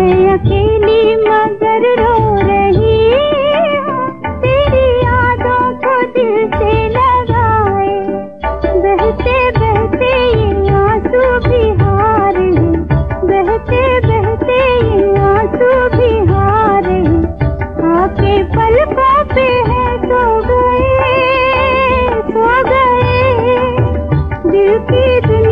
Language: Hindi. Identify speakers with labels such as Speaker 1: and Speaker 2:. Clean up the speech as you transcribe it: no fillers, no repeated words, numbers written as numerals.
Speaker 1: मैं अकेली मगर रो रही हूँ, तेरी यादों को दिल से लगाए। बहते बहते ये आंसू भी हार हैं, बहते बहते ये आंसू भी हार हैं। आके पलकों पे है सो गए, सो गए। दिल की दुनिया